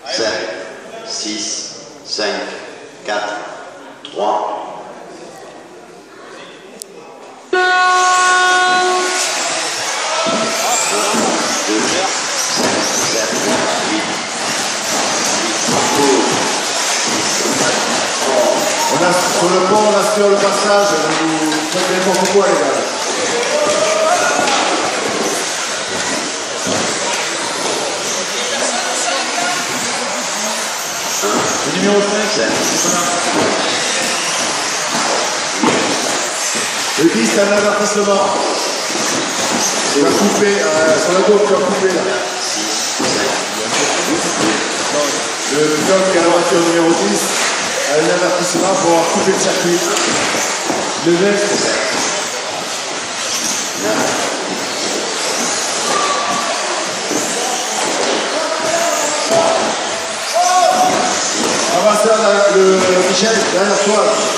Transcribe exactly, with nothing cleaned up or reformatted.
sept, six, cinq, quatre, trois. un, deux, cinq, sept, huit. On a, sur le pont, on assure le passage, vous faites n'importe quoi les gars. Le numéro cinq, le dix, c'est un avertissement. Il va couper, euh, sur la gauche, tu vas couper là. Le pilote qui a la voiture numéro dix a un avertissement pour avoir coupé le circuit. Le neuf, avancez le Michel, derrière toi.